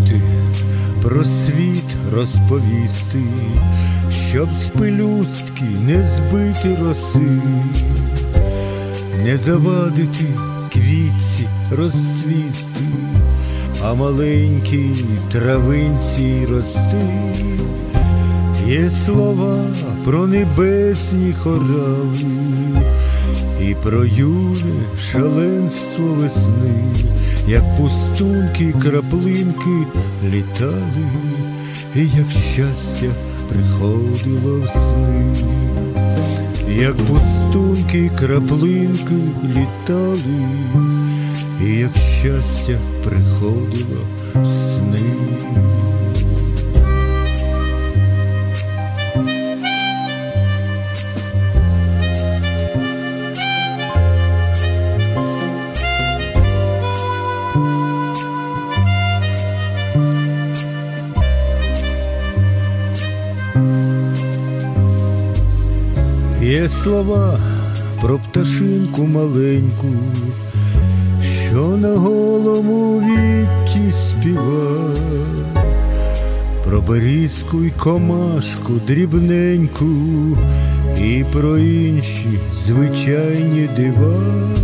жити, про світ розповісти, щоб з пелюстки не збити роси, не завадити квітці розцвісти, а маленькій травинці рости. Є слова про небесні хорали і про юне шаленство весни, як пустунки краплинки літали, і як щастя приходило в сни, як пустунки краплинки літали, і як щастя приходило в сни. Є слова про пташинку маленьку, що на голому віці співа, про берізку й комашку дрібненьку, і про інші звичайні дива.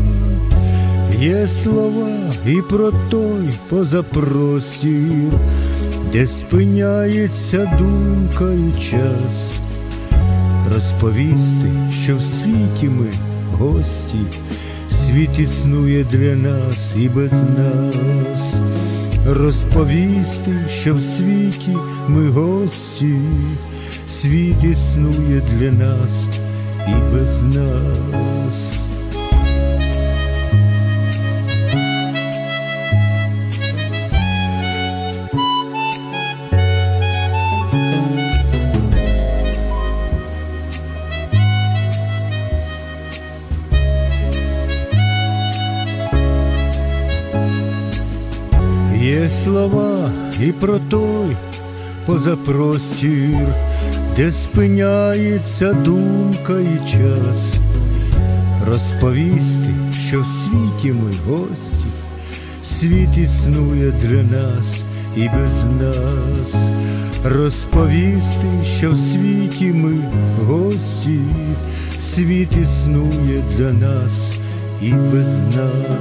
Є слова і про той позапростір, де спиняється думка і час, розповісти, що в світі ми гості, світ існує для нас і без нас. Розповісти, що в світі ми гості, світ існує для нас і без нас. Є слова і про той позапростір, де спиняється думка і час, розповісти, що в світі ми гості, світ існує для нас і без нас. Розповісти, що в світі ми гості, світ існує для нас і без нас.